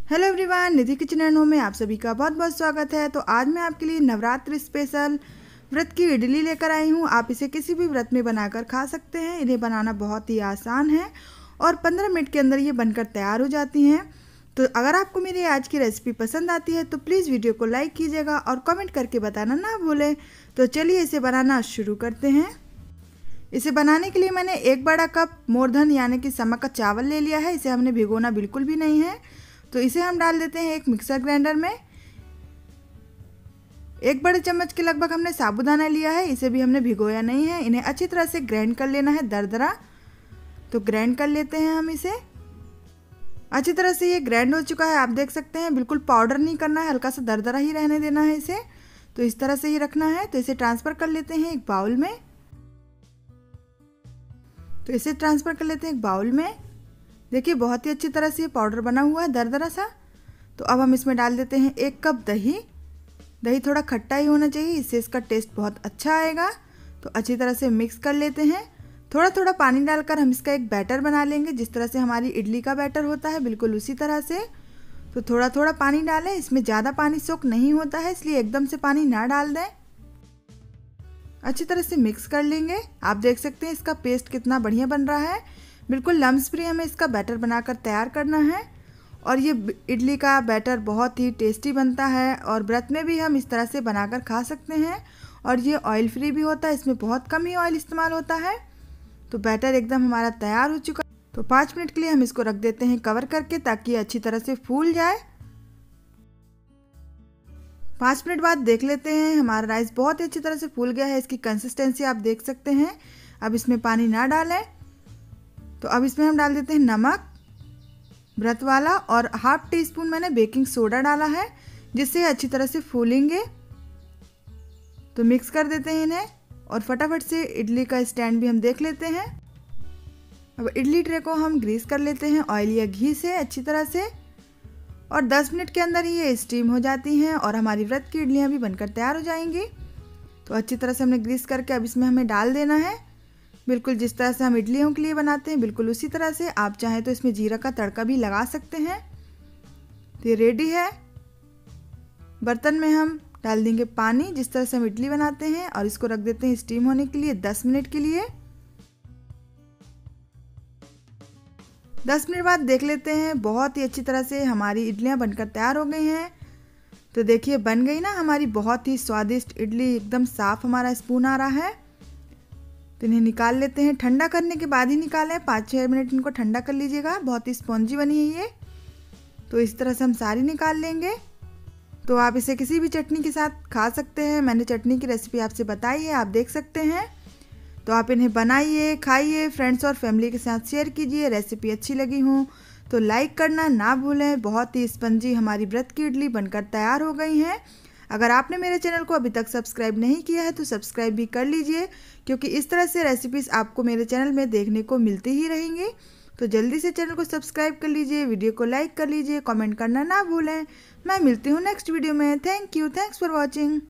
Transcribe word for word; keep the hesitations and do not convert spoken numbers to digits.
Hello everyone, Nidhi kitchen and home में आप सभी का बहुत बहुत स्वागत है। तो आज मैं आपके लिए नवरात्रि स्पेशल व्रत की इडली लेकर आई हूँ। आप इसे किसी भी व्रत में बनाकर खा सकते हैं। इन्हें बनाना बहुत ही आसान है और पंद्रह मिनट के अंदर ये बनकर तैयार हो जाती हैं। तो अगर आपको मेरी आज की रेसिपी पसंद आती है तो प्लीज़ वीडियो को लाइक कीजिएगा और कमेंट करके बताना ना भूलें। तो चलिए इसे बनाना शुरू करते हैं। इसे बनाने के लिए मैंने एक बड़ा कप मोरधन यानी कि समक का चावल ले लिया है। इसे हमने भिगोना बिल्कुल भी नहीं है। तो इसे हम डाल देते हैं एक मिक्सर ग्राइंडर में। एक बड़े चम्मच के लगभग हमने साबूदाना लिया है। इसे भी हमने भिगोया नहीं है। इन्हें अच्छी तरह से ग्राइंड कर लेना है दरदरा। तो ग्राइंड कर लेते हैं हम इसे। अच्छी तरह से ये ग्राइंड हो चुका है। आप देख सकते हैं बिल्कुल पाउडर नहीं करना है, हल्का सा दरदरा ही रहने देना है इसे। तो इस तरह से ही रखना है। तो इसे ट्रांसफ़र कर लेते हैं एक बाउल में। तो इसे ट्रांसफ़र कर लेते हैं एक बाउल में। देखिए बहुत ही अच्छी तरह से ये पाउडर बना हुआ है दरदरा सा। तो अब हम इसमें डाल देते हैं एक कप दही। दही थोड़ा खट्टा ही होना चाहिए, इससे इसका टेस्ट बहुत अच्छा आएगा। तो अच्छी तरह से मिक्स कर लेते हैं। थोड़ा थोड़ा पानी डालकर हम इसका एक बैटर बना लेंगे, जिस तरह से हमारी इडली का बैटर होता है बिल्कुल उसी तरह से। तो थोड़ा थोड़ा पानी डालें। इसमें ज़्यादा पानी सोख नहीं होता है, इसलिए एकदम से पानी ना डाल दें। अच्छी तरह से मिक्स कर लेंगे। आप देख सकते हैं इसका पेस्ट कितना बढ़िया बन रहा है। बिल्कुल लम्स फ्री हमें इसका बैटर बनाकर तैयार करना है। और ये इडली का बैटर बहुत ही टेस्टी बनता है और व्रत में भी हम इस तरह से बनाकर खा सकते हैं। और ये ऑयल फ्री भी होता है, इसमें बहुत कम ही ऑयल इस्तेमाल होता है। तो बैटर एकदम हमारा तैयार हो चुका है। तो पाँच मिनट के लिए हम इसको रख देते हैं कवर करके, ताकि ये अच्छी तरह से फूल जाए। पाँच मिनट बाद देख लेते हैं, हमारा राइस बहुत ही अच्छी तरह से फूल गया है। इसकी कंसिस्टेंसी आप देख सकते हैं। अब इसमें पानी ना डालें। तो अब इसमें हम डाल देते हैं नमक व्रत वाला, और हाफ टी स्पून मैंने बेकिंग सोडा डाला है, जिससे अच्छी तरह से फूलेंगे। तो मिक्स कर देते हैं इन्हें और फटाफट से इडली का स्टैंड भी हम देख लेते हैं। अब इडली ट्रे को हम ग्रीस कर लेते हैं ऑयल या घी से अच्छी तरह से, और दस मिनट के अंदर ही ये स्टीम हो जाती हैं और हमारी व्रत की इडलियाँ भी बनकर तैयार हो जाएंगी। तो अच्छी तरह से हमने ग्रीस करके अब इसमें हमें डाल देना है, बिल्कुल जिस तरह से हम इडलियों के लिए बनाते हैं बिल्कुल उसी तरह से। आप चाहें तो इसमें जीरा का तड़का भी लगा सकते हैं। तो ये रेडी है। बर्तन में हम डाल देंगे पानी, जिस तरह से हम इडली बनाते हैं, और इसको रख देते हैं स्टीम होने के लिए दस मिनट के लिए। दस मिनट बाद देख लेते हैं, बहुत ही अच्छी तरह से हमारी इडलियां बनकर तैयार हो गई हैं। तो देखिए बन गई ना हमारी बहुत ही स्वादिष्ट इडली। एकदम साफ हमारा स्पून आ रहा है। तो इन्हें निकाल लेते हैं। ठंडा करने के बाद ही निकालें, पाँच छः मिनट इनको ठंडा कर लीजिएगा। बहुत ही स्पॉन्जी बनी है ये। तो इस तरह से हम सारी निकाल लेंगे। तो आप इसे किसी भी चटनी के साथ खा सकते हैं। मैंने चटनी की रेसिपी आपसे बताई है, आप देख सकते हैं। तो आप इन्हें बनाइए, खाइए, फ्रेंड्स और फैमिली के साथ शेयर कीजिए। रेसिपी अच्छी लगी हो तो लाइक करना ना भूलें। बहुत ही स्पंजी हमारी व्रत की इडली बनकर तैयार हो गई हैं। अगर आपने मेरे चैनल को अभी तक सब्सक्राइब नहीं किया है तो सब्सक्राइब भी कर लीजिए, क्योंकि इस तरह से रेसिपीज़ आपको मेरे चैनल में देखने को मिलती ही रहेंगी। तो जल्दी से चैनल को सब्सक्राइब कर लीजिए, वीडियो को लाइक कर लीजिए, कमेंट करना ना भूलें। मैं मिलती हूँ नेक्स्ट वीडियो में। Thank you, thanks for watching.